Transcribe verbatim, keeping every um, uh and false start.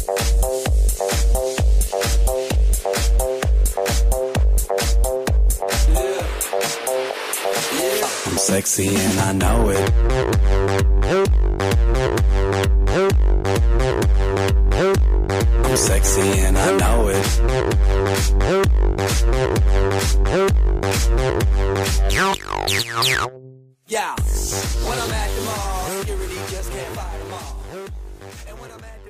I'm sexy and I know it. I'm sexy and I know it. Yeah, when I'm at the mall, security just can't fight them all. And when I'm at the